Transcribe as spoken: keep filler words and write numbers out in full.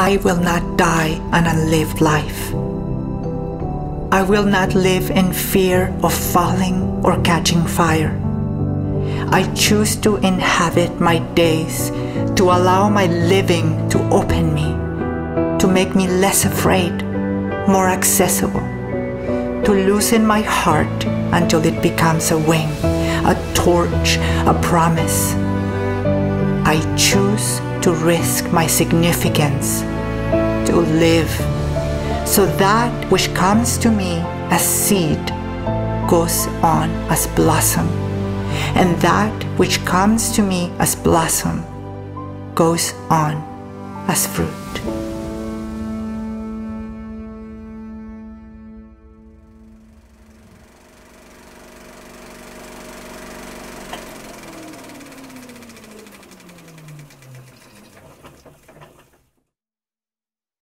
I will not die an unlived life. I will not live in fear of falling or catching fire. I choose to inhabit my days, to allow my living to open me, to make me less afraid, more accessible, to loosen my heart until it becomes a wing, a torch, a promise. I choose to risk my significance, to live, so that which comes to me as seed goes on as blossom, and that which comes to me as blossom goes on as fruit.